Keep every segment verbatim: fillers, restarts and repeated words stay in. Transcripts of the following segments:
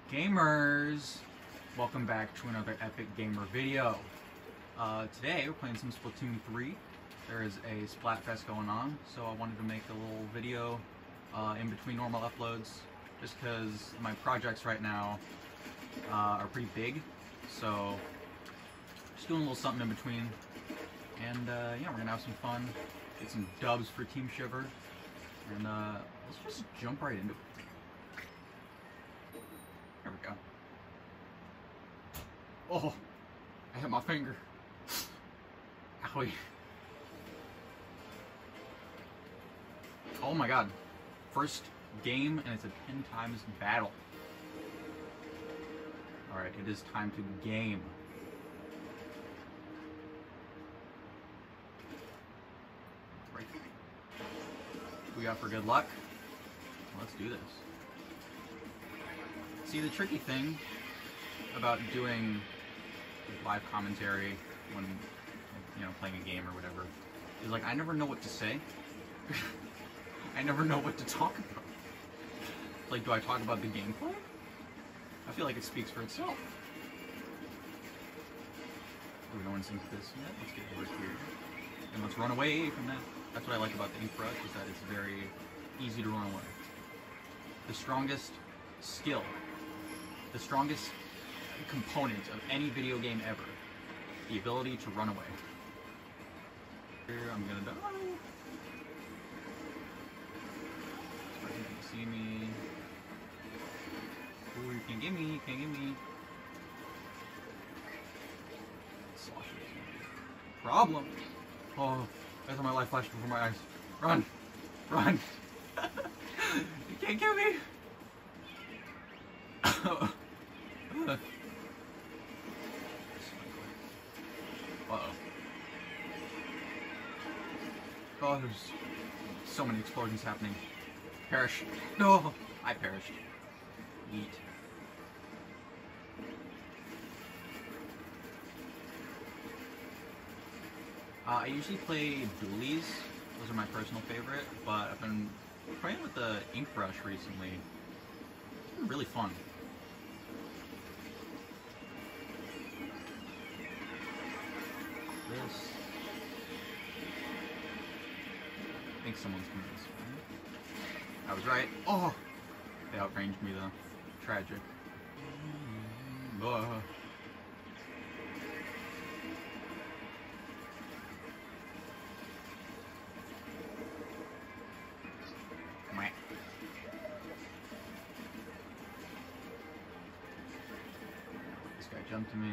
Gamers! Welcome back to another Epic Gamer video. Uh, today we're playing some Splatoon three. There is a Splatfest going on, so I wanted to make a little video uh, in between normal uploads, just because my projects right now uh, are pretty big, so just doing a little something in between. And uh, yeah, we're gonna have some fun, get some dubs for Team Shiver, and uh, let's just jump right into it. There we go. Oh, I hit my finger. Owie. Oh my god. First game and it's a ten times battle. Alright, it is time to game. Right. We got for good luck. Let's do this. See, the tricky thing about doing live commentary when, you know, playing a game or whatever is, like, I never know what to say. I never know what to talk about. Like, do I talk about the gameplay? I feel like it speaks for itself. We're going to sync this yet. Let's get over here. And let's run away from that. That's what I like about the ink brush, is that it's very easy to run away. The strongest skill, the strongest component of any video game ever, the ability to run away. Here, I'm gonna die. This person can see me. Ooh, you can't get me, you can't get me. Slosh is a problem. Oh, that's how my life flashed before my eyes. Run! Run! You can't get me! Uh-oh. Oh, there's so many explosions happening. Perish. No! I perished. Yeet. Uh, I usually play dualies. Those are my personal favorite, but I've been playing with the ink brush recently. It's been really fun. This. I think someone's coming this way. I was right. Oh! They outranged me though. Tragic. Oh. This guy jumped to me.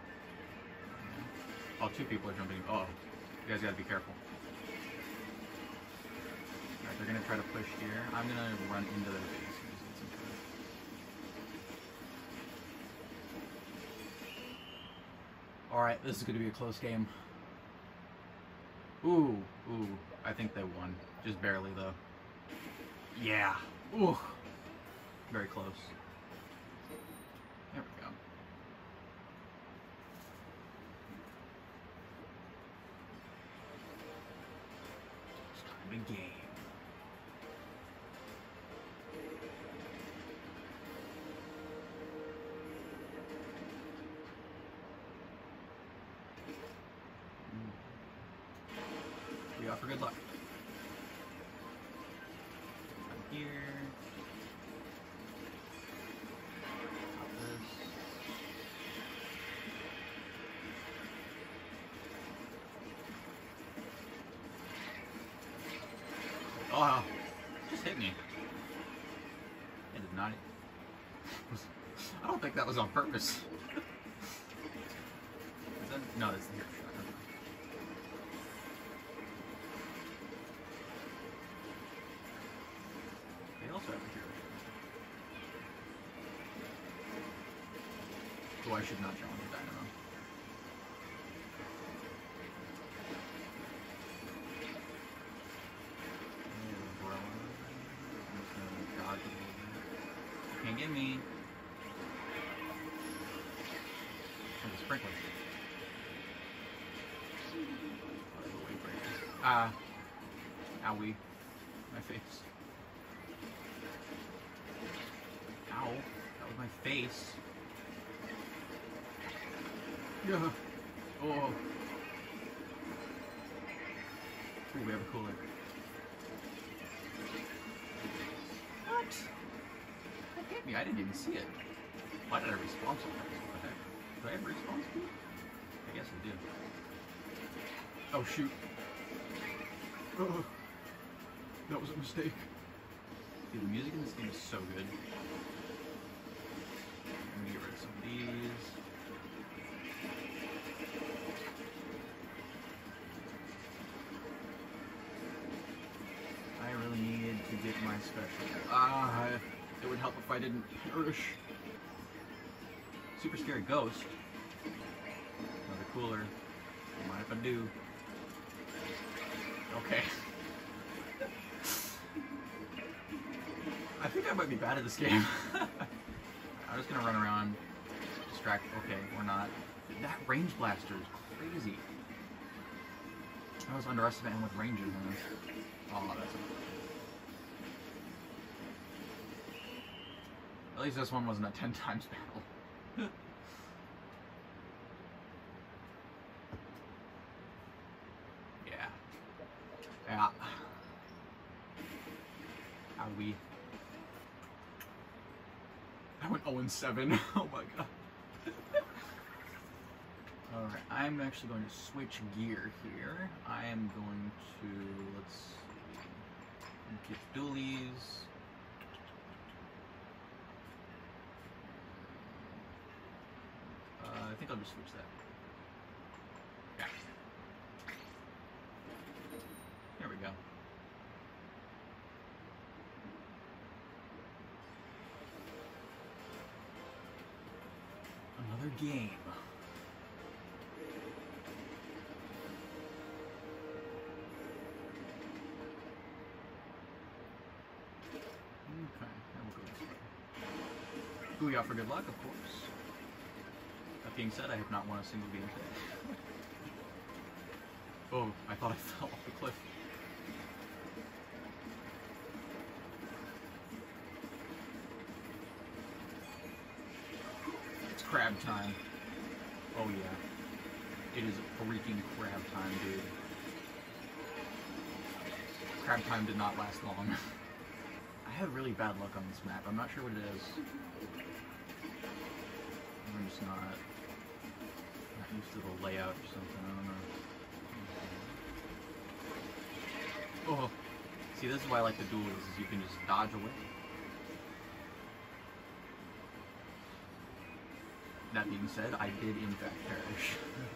Oh, two people are jumping. Oh, you guys gotta be careful. Alright, they're gonna try to push here. I'm gonna run into their base and just get some food. Alright, this is gonna be a close game. Ooh, ooh, I think they won. Just barely though. Yeah. Ooh. Very close. There we go. The game. Mm. We offer good luck. I'm here. Got this. Oh, just hit me. It did not. I don't think that was on purpose. Is that, no, that's the hero shot. They also have a hero shot. So I should not challenge a dynamo. Can't get me. Oh, the sprinkler. Ah. Uh, owie. My face. Ow. That was my my face. Yeah. Oh. Ooh, we have a cooler. What? That hit me. I didn't even see it. Why did I respawn so fast? What the heck? Did I have respawn speed? I guess I did. Oh shoot. Oh, that was a mistake. Dude, the music in this game is so good. I'm gonna get rid of some of these. I really need to get my special. Ah, it would help if I didn't perish. Super scary ghost. Another cooler. Don't mind if I do. Okay. I think I might be bad at this game. I'm just gonna run around, distract. Okay, we're not. That range blaster is crazy. I was underestimating with ranges in this. Oh, that's. At least this one wasn't a ten times battle. Yeah. Yeah. How do we? I went oh and seven. Oh my god. Alright, I'm actually going to switch gear here. I am going to, let's get dualies. Uh, I think I'll just switch that. Yeah. There we go. Another game. Okay, then we'll go this way. Booyah for good luck, of course. That being said, I have not won a single game today. Oh, I thought I fell off the cliff. It's crab time. Oh yeah. It is freaking crab time, dude. Crab time did not last long. I had really bad luck on this map. I'm not sure what it is. I'm just not, not used to the layout or something. I don't know. Oh, see, this is why I like the duels, is you can just dodge away. That being said, I did in fact perish.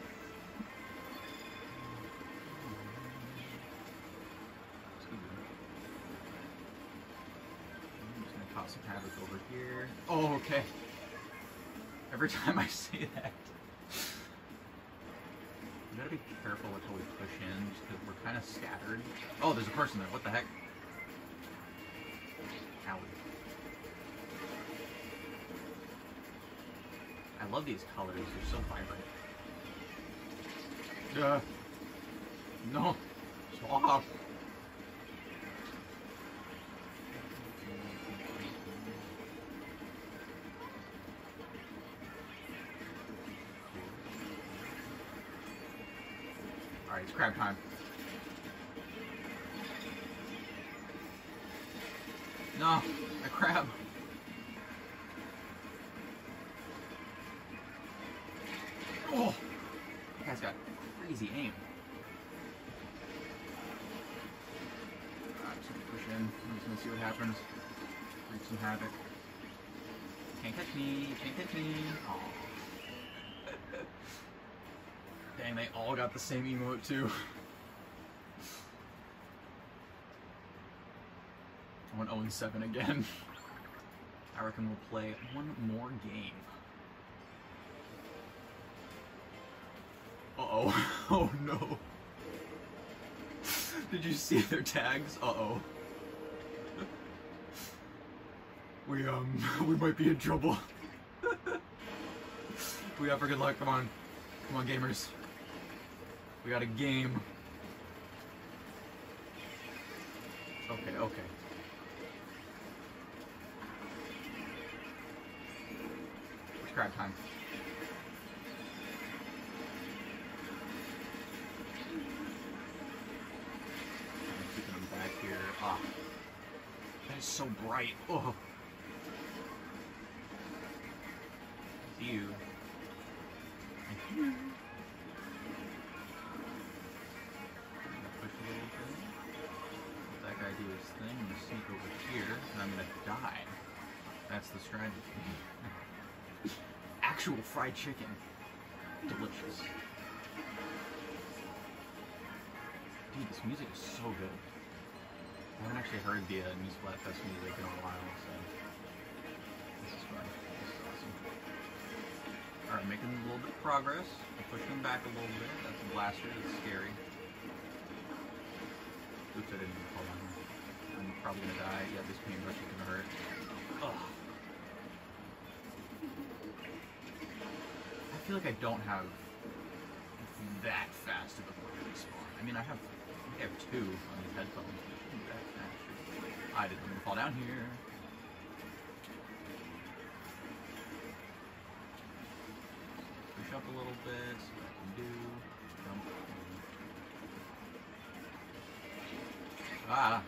I'm just gonna toss some havoc over here. Oh, okay. Every time I say that. You gotta be careful with how we push in, just because we're kind of scattered. Oh, there's a person there. What the heck? Owie. I love these colors. They're so vibrant. Uh, no. Stop. Alright, it's crab time. No, a crab. Oh, that guy's got crazy aim. Alright, just gonna push in. I'm just gonna see what happens. Wreak some havoc. Can't catch me, can't catch me. Oh. Dang, they all got the same emote too. I went oh and seven again. I reckon we'll play one more game. Uh-oh. Oh no. Did you see their tags? Uh-oh. We, um, we might be in trouble. We got for good luck, come on. Come on, gamers. We got a game. Okay, okay. subscribe time. I'm keeping them back here. Ah, that is so bright. Oh, you. Push a little bit. Let that guy do his thing. I'm gonna sneak over here, and I'm gonna die. That's the strategy. Actual fried chicken. Delicious. Dude, this music is so good. I haven't actually heard the uh, new Splatfest music in a while, so this is fun. This is awesome. Alright, making a little bit of progress. I'm pushing him back a little bit. That's a blaster. That's scary. Oops, I didn't even fall down here. I'm probably gonna die. Yeah, this paintbrush is gonna hurt. Ugh. I feel like I don't have that fast of a quick respawn. I mean, I have, I think I have two on these headphones. That fast. I didn't even fall down here. Push up a little bit, see what I can do. Jump. Ah!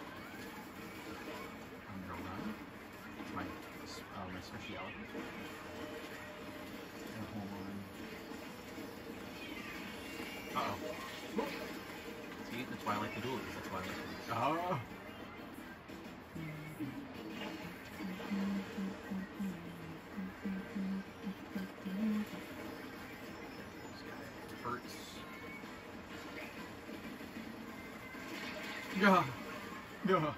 I'm gonna run. It's my, uh, my speciality. Hold on. Uh-oh. See, that's why I like the dualies. That's why I like the Oh! This guy hurts. Yeah. Yeah.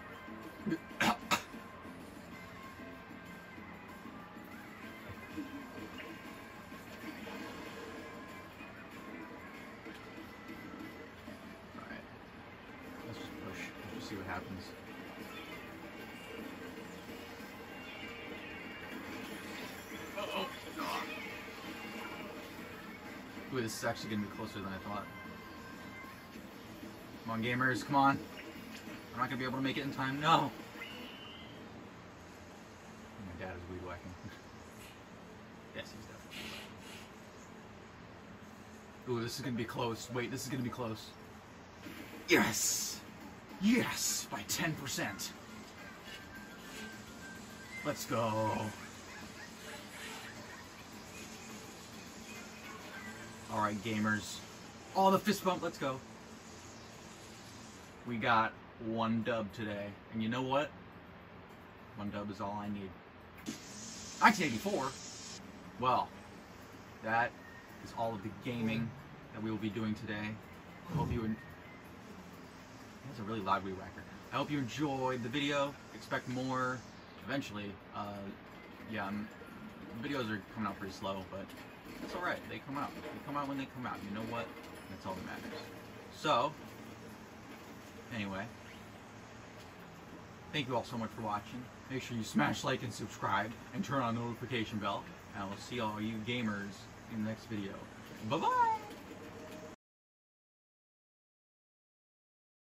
See what happens. Uh-oh. Ooh, this is actually going to be closer than I thought. Come on, gamers, come on. I'm not going to be able to make it in time. No! My dad is weed whacking. Yes, he's definitely weed whacking. Ooh, this is going to be close. Wait, this is going to be close. Yes! Yes, by ten percent. Let's go. Alright, gamers. Oh, the fist bump, let's go. We got one dub today. And you know what? One dub is all I need. nineteen eighty-four? Well, that is all of the gaming that we will be doing today. I hope you That's a really loud weed whacker. I hope you enjoyed the video. Expect more eventually. Uh, yeah, I'm, videos are coming out pretty slow, but it's alright. They come out. They come out when they come out. You know what? That's all that matters. So, anyway, thank you all so much for watching. Make sure you smash like and subscribe and turn on the notification bell. And I will see all you gamers in the next video. Bye-bye!